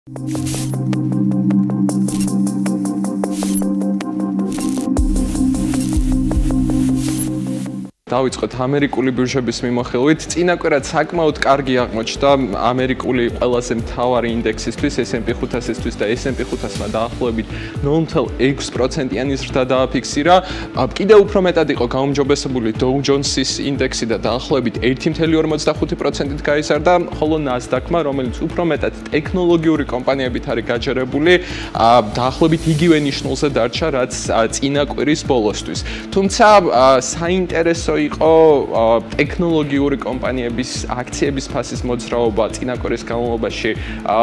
დავიწყოთ ამერიკული ბირჟების მიმოხილვით. წინა კვირად საკმაოდ კარგი აღმოჩნდა ამერიკული ყველაზე მთავარი ინდექსისთვის, S&P 500-ისთვის და S&P 500-მა დაახლოებით 0.6%-იანი ზრდა დააფიქსირა. კიდევ უფრო მეტად იყო გაუმჯობესებული Dow Jones-ის ინდექსი და დაახლოებით 1.45%-ით გაიზარდა, ხოლო Nasdaq-მა, რომელიც უფრო მეტად ტექნოლოგიური კომპანიებით არის გაჯერებული, დაახლოებით იგივე ნიშნულზე დარჩა, რაც წინა კვირის ბოლოსთვის. თუმცა საინტერესო იყო ტექნოლოგიური კომპანიების აქციების ფასის მოძრაობა წინა კვირის განმავლობაში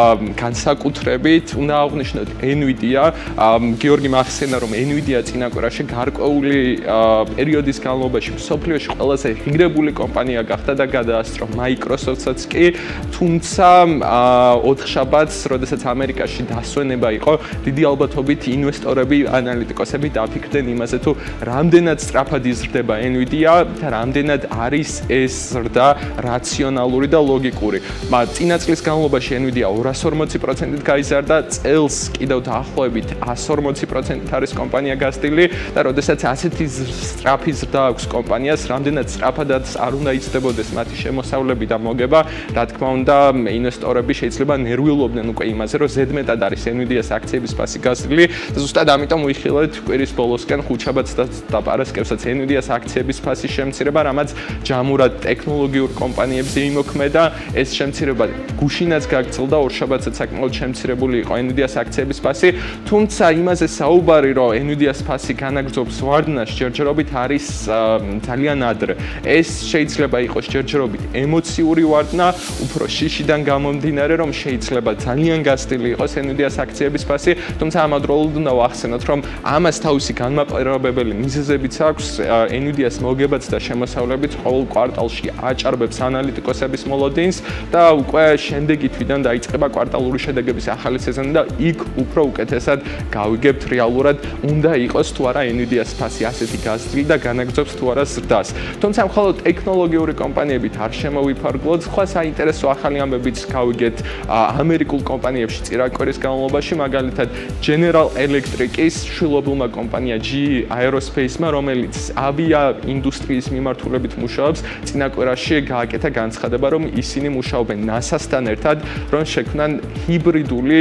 განსაკუთრებით უნდა აღვნიშნოთ Nvidia. გიორგი მახსენა რომ Nvidia წინა კვირაში გარკვეული პერიოდის განმავლობაში მსოფლიოში ყველაზე ღირებული კომპანია გახდა და გადაასწრო Microsoft-საც კი, თუმცა ოთხშაბათს, როდესაც ამერიკაში დასვენება იყო, დიდი ალბათობით ინვესტორები, ანალიტიკოსები დაფიქრდნენ იმაზე, თუ რამდენად სწრაფად იზრდება Nvidia და რამდენად არის ეს ზრდა რაციონალური და ლოგიკური. წინა წლის განმავლობაში Nvidia 240%-ით გაიზარდა, წელს კიდევ დაახლოებით 140%-ით არის კომპანია გასტილი და როდესაც ასეთი სწრაფი ზრდა აქვს კომპანიას, რამდენად სწრაფადაც არ უნდა იცდებოდეს მათი შემოსავლები და მოგება, რა თქმა უნდა, ინვესტორები შეიძლება ნერვიულობდნენ უკვე იმაზე, რომ ზედმეტად არის Nvidia-ს აქციების ფასი გასტილი და ზუსტად ამიტომ ვიხილეთ კვირის ბოლოსკენ ხუთშაბათს და პარასკევსაც Nvidia-ს აქციების ფასის შემცირება, რამაც ჯამურად ტექნოლოგიურ კომპანიებზე იმოქმედა. ეს შემცირება გუშინაც გაგრძელდა, ორშაბათსაც საკმაოდ შემცირებული იყო Nvidia-ს აქციების ფასი, თუმცა იმაზე საუბარი, რომ Nvidia-ს ფასი განაგრძობს ვარდნას, ჯერჯერობით არის ძალიან ადრე. ეს შეიძლება იყოს ჯერჯერობით ემოციური ვარდნა, უფრო შიშიდან გამომდინარე, რომ შეიძლება ძალიან გასტილი იყოს Nvidia-ს აქციების ფასი, თუმცა ამავდროულად უნდა ვახსენოთ, რომ ამას თავისი განმაპირობებელი მიზეზებიც აქვს. Nvidia-ს მოგებაც და შემოსავლებიც ყოველ კვარტალში აჭარბებს ანალიტიკოსების მოლოდინს და უკვე შემდეგი თვიდან დაიწყება კვარტალური შედეგების ახალი სეზონი და იქ უფრო უკეთესად გავიგებთ რეალურად უნდა იყოს თუ არა Nvidia-ს ფასი ასეთი გასწრილი და განაგრძობს თუ არა ზრდას. თუმცა მხოლოდ ტექნოლოგიური კომპანიებით არ შემოვიფარგლოთ, სხვა საინტერესო ახალი ამბებიც გავიგეთ ამერიკულ კომპანიებში წინა კვირის განმავლობაში, მაგალითად General Electric-ის შვილობილმა კომპანია GE Aerospace-მა, რომელიც ავია ინდუსტრიის მიმართულებით მუშაობს, წინა კვირაში გააკეთა განცხადება, რომ ისინი მუშაობენ NASA-სთან ერთად, რომ შექმნან ჰიბრიდული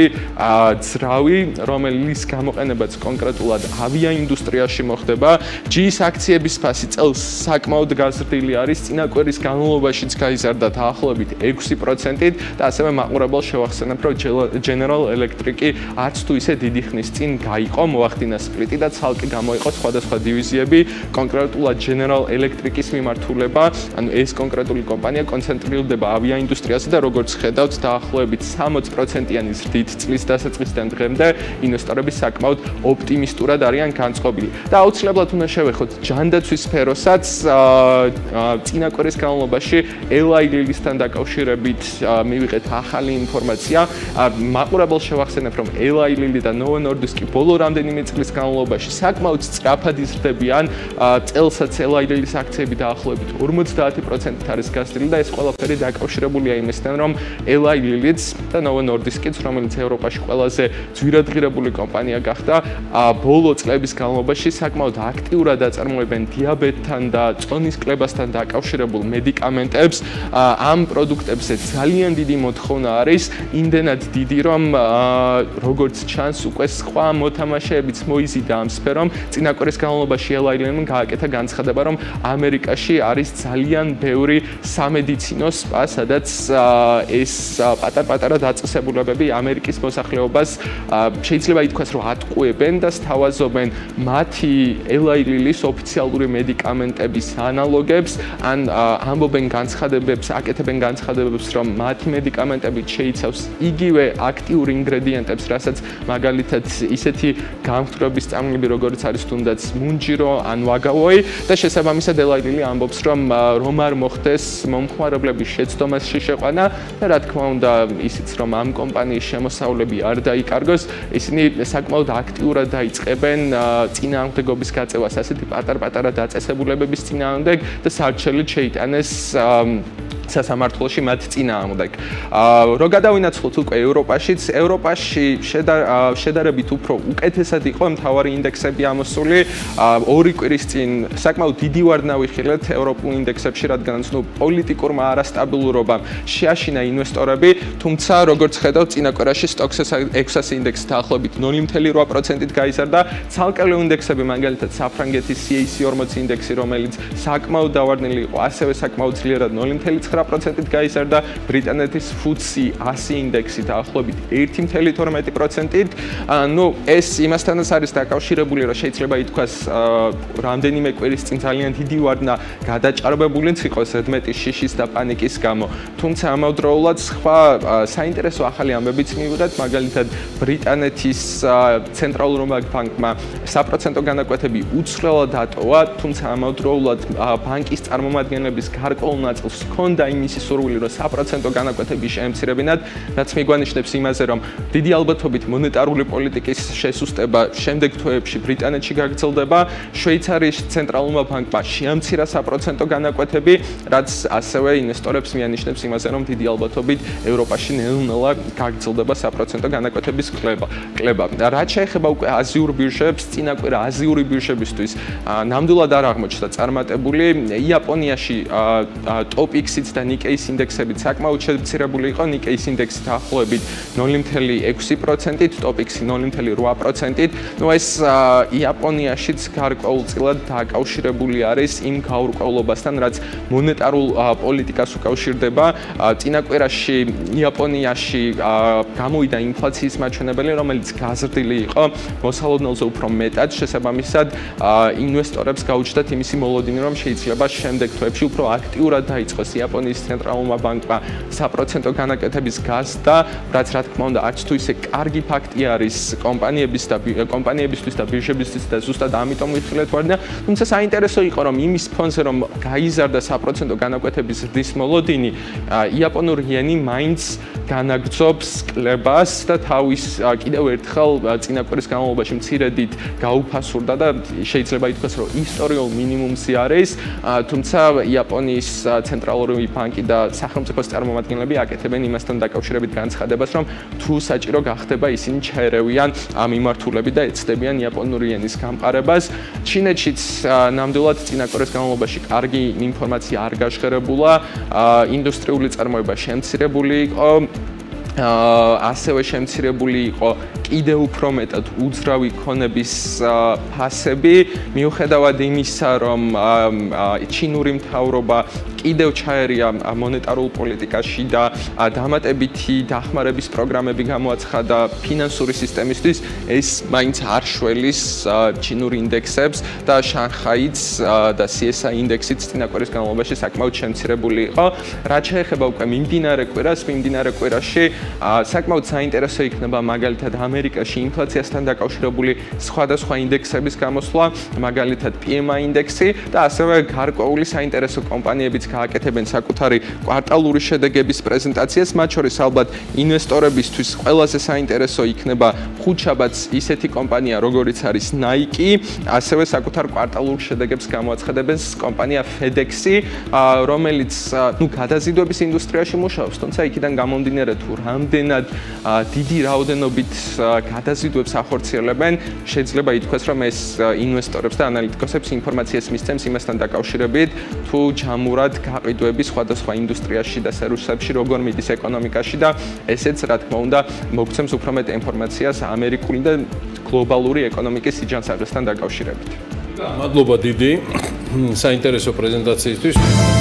ძრავი, რომელიც გამოყენებაც კონკრეტულად ავია ინდუსტრიაში მოხდება. GE-ის აქციების ფასი წელს საკმაოდ გაზრდილი არის, წინა კვირის განმავლობაშიც გაიზარდა დაახლოებით 6%-ით და ასევე მაყურებელს შევახსენებ, რომ General Electric-ი არც თუ ისე დიდი ხნის წინ გაიყო, მოახდინა სპლიტი და ცალკე გამოიყო სხვადასხვა დივიზიები, კონკრეტულად General Electric-ის მიმართულება, ანუ ეს კონკრეტული კომპანია კონცენტრირდება ავიაინდუსტრიაზე და როგორც ხედავთ, დაახლოებით 60%-იანი ზრდით წლის დასაწყისიდან დღემდე ინვესტორები საკმაოდ ოპტიმისტურად არიან განწყობილი. და აუცილებლად უნდა შევეხოთ ჯანდაცვის სფეროსაც, წინა კვირის განმავლობაში Eli Lilly-სთან დაკავშირებით მივიღეთ ახალი ინფორმაცია. მაყურებელს შევახსენებ, რომ Eli Lilly და Novo Nordisk ბოლო რამდენიმე წლის განმავლობაში საკმაოდ სწრაფად იზრდებიან, წელსაც Eli Lilly-ის აქციები დაახლოებით 50%-ით არის გასწრილი და ეს ყველაფერი დაკავშირებულია იმასთან, რომ Eli Lilly-ც და Novo Nordisk-იც, რომელიც ევროპაში ყველაზე ძვირადღირებული კომპანია გახდა, ბოლო წლების განმავლობაში საკმაოდ აქტიურად აწარმოებენ დიაბეტთან და წონის კლებასთან დაკავშირებულ მედიკამენტებს. ამ პროდუქტებზე ძალიან დიდი მოთხოვნა არის, იმდენად დიდი, რომ როგორც ჩანს, უკვე სხვა მოთამაშეებიც მოიზიდა ამ სფერომ. წინა კვირის განმავლობაში Eli Lilly-მ გააკეთა განცხადება, რომ ამერიკაში არის ძალიან ბევრი სამედიცინო სპა, სადაც ეს პატარ-პატარა დაწესებულებები ამერიკის მოსახლეობას შეიძლება ითქვას, რომ ატყუებენ და სთავაზობენ მათი Eli Lilly-ის ოფიციალური მედიკამენტების ანალოგებს, ან ამბობენ განცხადებებს, აკეთებენ განცხადებებს, რომ მათი მედიკამენტები შეიცავს იგივე აქტიურ ინგრედიენტებს, რასაც მაგალითად ისეთი გამხდრობის წამლები, როგორც არის თუნდაც მუნჯირო ან ვაგავოი და შესაბამისად Eli Lilly ამბობს, რომ არ მოხდეს მომხმარებლების შეცდომაში შეყვანა და რა თქმა უნდა, ისიც რომ ამ კომპანიის შემოსავლები არ დაიკარგოს, ისინი საკმაოდ აქტიურად დაიწყებენ წინააღმდეგობის გაწევას ასეთი პატარ-პატარა დაწესებულებების წინააღმდეგ და სარჩელით შეიტანეს სასამართლოში მათ წინააღმდეგ. Რო გადავინაცვლოთ უკვე ევროპაში შედარებით უფრო უკეთესად იყო მთავარი ინდექსები ამოსული. ორი კვირის წინ საკმაოდ დიდი ვარდნა ვიხილეთ ევროპულ ინდექსებში, რადგანაც პოლიტიკურმა არასტაბილურობამ შეაშინა ინვესტორები, თუმცა როგორც ხედავთ, წინა კვირაში STOXX 600 ინდექსი დაახლოებით 0.8%-ით გაიზარდა. ცალკეული ინდექსები, მაგალითად საფრანგეთის CAC 40 ინდექსი, რომელიც საკმაოდ დავარდნილი იყო, ასევე საკმაოდ ძლიერად 0.9%-ით გაიზარდა. ბრიტანეთის FTSE 100 ინდექსი დაახლოებით 1.12%-ით. ეს იმასთანაც არის დაკავშირებული, რომ შეიძლება ითქვას, რამდენიმე კვირის წინ ძალიან დიდი ვარდნა გადაჭარბებულიც იყო ზედმეტი შიშის და პანიკის გამო. თუმცა ამავდროულად სხვა საინტერესო ახალი ამბებიც მივიღეთ, მაგალითად ბრიტანეთის ცენტრალურმა ბანკმა საპროცენტო განაკვეთები უცვლელად ატოვა, თუმცა ამავდროულად ბანკის წარმომადგენლების გარკვეულ ნაწილს ჰქონდა იმისი სურვილი, რომ საპროცენტო განაკვეთები შეემცირებინათ, რაც მიგვანიშნებს იმაზე, რომ დიდი ალბათობით მონეტარული პოლიტიკის შესუსტება შემდეგ თვეებში ბრიტანეთში გაგრძელდება. შვეიცარიის ცენტრალურმა ბანკმა შეამცირა საპროცენტო განაკვეთები, რაც ასევე ინვესტორებს მიანიშნებს იმაზე, რომ დიდი ალბათობით ევროპაში ნელ-ნელა გაგრძელდება საპროცენტო განაკვეთების კლება. რაც შეეხება უკვე აზიურ ბირჟებს, წინა კვირა აზიური ბირჟებისთვის ნამდვილად არ აღმოჩნდა წარმატებული. იაპონიაში TOPIX-იც და Nikkei-ის ინდექსები საკმაოდ შემცირებული იყო. Nikkei-ის ინდექსი დაახლოებით 0.6%-ით, TOPIX-ი 0.8%-ით. ეს იაპონიაშიც გარკვეულწილად დაკავშირებული არის იმ გაურკვევლობასთან, რაც მონეტარულ პოლიტიკას უკავშირდება. წინა კვირაში იაპონიაში გამოვიდა ინფლაციის მაჩვენებელი, რომელიც გაზრდილი იყო მოსალოდნელზე უფრო მეტად. შესაბამისად, ინვესტორებს გაუჩნდათ იმისი მოლოდინი, რომ შეიძლება შემდეგ თვეებში უფრო აქტიურად დაიწყოს იაპონიის ცენტრალურმა ბანკმა საპროცენტო განაკვეთების გაზრდა, რაც რა თქმა უნდა არც თუ ისე კარგი ფაქტი არის კომპანიებისთვის და ბირჟებისთვის და ზუსტად ამიტომ ვიხილეთ ვარდნა. თუმცა საინტერესო იყო, რომ იმის ფონზე, რომ გაიზარდა საპროცენტო განაკვეთების ზრდის მოლოდინი, იაპონური იენი მაინც განაგრძობს კლებას და თავის კიდევ ერთხელ წინა კვირის განმავლობაში მცირედით გაუფასურდა და შეიძლება ითქვას, რომ ისტორიულ მინიმუმზე არის. თუმცა იაპონიის ცენტრალური ბანკი და სახელმწიფოს წარმომადგენლები აკეთებენ იმასთან დაკავშირებით განცხადებას, რომ თუ საჭირო გახდება, ისინი ჩაერევიან ამ მიმართულებით და ეცდებიან იაპონური იენის გამყარებას. ჩინეთშიც ნამდვილად წინა კვირის განმავლობაში კარგი ინფორმაცია არ გაჟღერებულა, ინდუსტრიული წარმოება შემცირებული იყო. ასევე შემცირებული იყო კიდევ უფრო მეტად უძრავი ქონების ფასები, მიუხედავად იმისა, რომ ჩინური მთავრობა კიდევ ჩაერია მონეტარულ პოლიტიკაში და დამატებითი დახმარების პროგრამები გამოაცხადა ფინანსური სისტემისთვის, ეს მაინც არ შველის ჩინურ ინდექსებს და შანხაიც და CSI ინდექსიც წინა კვირის განმავლობაში საკმაოდ შემცირებული იყო. რაც შეეხება უკვე მიმდინარე კვირაში საკმაოდ საინტერესო იქნება მაგალითად ამერიკაში ინფლაციასთან დაკავშირებული სხვადასხვა ინდექსების გამოსვლა, მაგალითად PMI ინდექსი და ასევე გარკვეული საინტერესო კომპანიებიც გააკეთებენ საკუთარი კვარტალური შედეგების პრეზენტაციას, მათ შორის ალბათ ინვესტორებისთვის ყველაზე საინტერესო იქნება ხუთშაბათს ისეთი კომპანია, როგორიც არის Nike, ასევე საკუთარ კვარტალურ შედეგებს გამოაცხადებენ კომპანია FedEx-ი, რომელიც გადაზიდვების ინდუსტრიაში მუშაობს, თუმცა იქიდან გამომდინარე თუ რამდენად დიდი რაოდენობით გადაზიდვებს ახორციელებენ, შეიძლება ითქვას, რომ ეს ინვესტორებს და ანალიტიკოსებს ინფორმაციას მისცემს იმასთან დაკავშირებით, თუ ჯამურად გაყიდვები სხვადასხვა ინდუსტრიაში და სერვისებში როგორ მიდის ეკონომიკაში და ესეც რა თქმა უნდა მოგცემს უფრო მეტ ინფორმაციას ამერიკული და გლობალური ეკონომიკის სიჯანსაღებთან დაკავშირებით. მადლობა დიდი საინტერესო პრეზენტაციისთვის.